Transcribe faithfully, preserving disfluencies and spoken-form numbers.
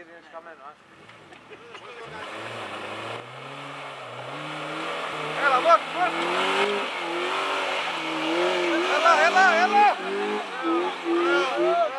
γιατί είναι σκαμμένο. Έλα, δώσ' δώσ'. Έλα, έλα, έλα.